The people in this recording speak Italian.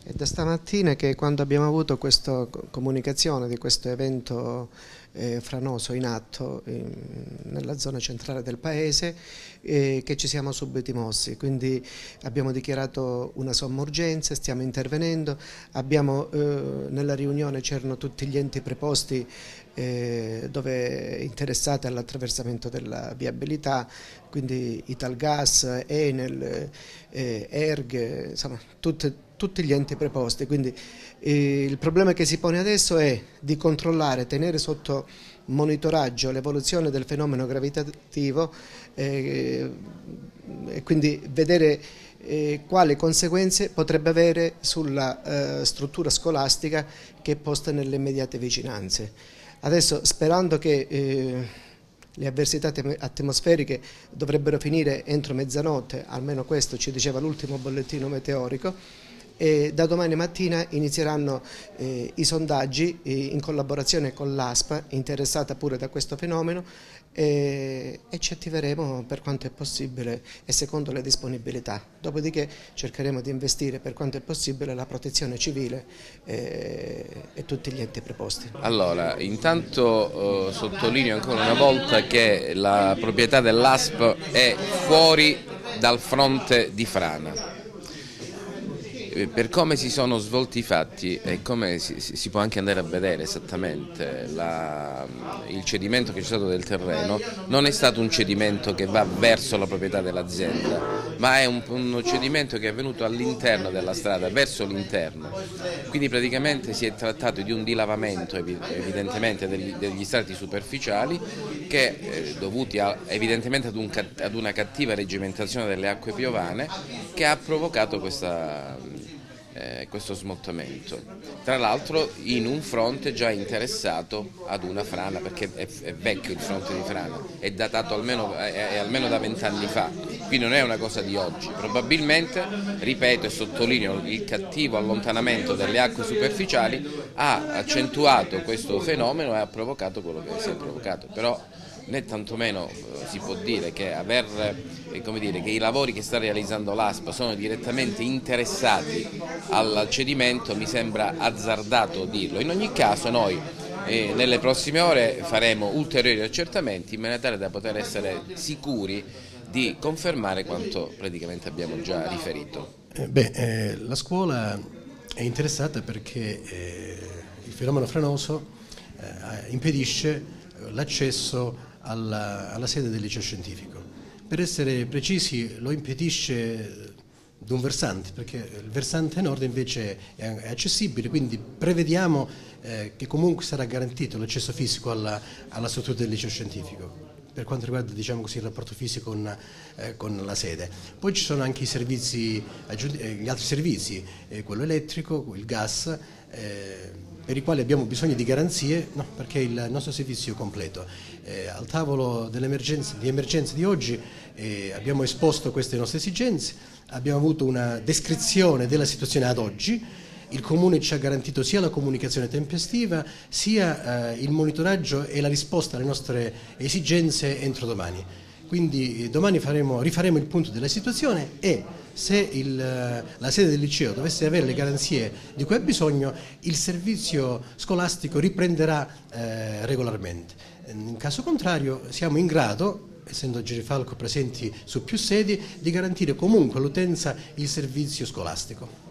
È da stamattina che quando abbiamo avuto questa comunicazione di questo evento franoso in atto nella zona centrale del paese, che ci siamo subito mossi, quindi abbiamo dichiarato una somma urgenza, stiamo intervenendo, nella riunione c'erano tutti gli enti preposti dove interessati all'attraversamento della viabilità, quindi Italgas, Enel, Erg, insomma tutti gli enti preposti. Quindi il problema che si pone adesso è di controllare, tenere sotto monitoraggio l'evoluzione del fenomeno gravitativo e quindi vedere quali conseguenze potrebbe avere sulla struttura scolastica che è posta nelle immediate vicinanze. Adesso, sperando che le avversità atmosferiche dovrebbero finire entro mezzanotte, almeno questo ci diceva l'ultimo bollettino meteorico, e da domani mattina inizieranno i sondaggi in collaborazione con l'ASPA, interessata pure da questo fenomeno, e ci attiveremo per quanto è possibile e secondo le disponibilità. Dopodiché cercheremo di investire per quanto è possibile la protezione civile e tutti gli enti preposti. Allora, intanto sottolineo ancora una volta che la proprietà dell'ASP è fuori dal fronte di frana. Per come si sono svolti i fatti e come si può anche andare a vedere esattamente il cedimento che c'è stato del terreno, non è stato un cedimento che va verso la proprietà dell'azienda, ma è un cedimento che è avvenuto all'interno della strada, verso l'interno. Quindi praticamente si è trattato di un dilavamento evidentemente degli strati superficiali che dovuti evidentemente ad una cattiva reggimentazione delle acque piovane che ha provocato questo smottamento, tra l'altro in un fronte già interessato ad una frana, perché è vecchio il fronte di frana, è datato almeno da 20 anni fa, quindi non è una cosa di oggi. Probabilmente, ripeto e sottolineo, il cattivo allontanamento delle acque superficiali ha accentuato questo fenomeno e ha provocato quello che si è provocato, però né tantomeno si può dire che che i lavori che sta realizzando l'ASPA sono direttamente interessati al cedimento, mi sembra azzardato dirlo. In ogni caso noi nelle prossime ore faremo ulteriori accertamenti in maniera tale da poter essere sicuri di confermare quanto praticamente abbiamo già riferito. La scuola è interessata perché il fenomeno franoso impedisce l'accesso alla sede del liceo scientifico. Per essere precisi, lo impedisce da un versante, perché il versante nord invece è accessibile, quindi prevediamo che comunque sarà garantito l'accesso fisico alla struttura del liceo scientifico, per quanto riguarda, diciamo così, il rapporto fisico con la sede. Poi ci sono anche i servizi, gli altri servizi, quello elettrico, il gas, per i quali abbiamo bisogno di garanzie, no, perché il nostro servizio è completo. Al tavolo di emergenza di oggi abbiamo esposto queste nostre esigenze, abbiamo avuto una descrizione della situazione ad oggi, il Comune ci ha garantito sia la comunicazione tempestiva sia il monitoraggio e la risposta alle nostre esigenze entro domani. Quindi domani rifaremo il punto della situazione e se la sede del liceo dovesse avere le garanzie di cui ha bisogno, il servizio scolastico riprenderà regolarmente. In caso contrario siamo in grado, essendo Gerifalco presenti su più sedi, di garantire comunque all'utenza il servizio scolastico.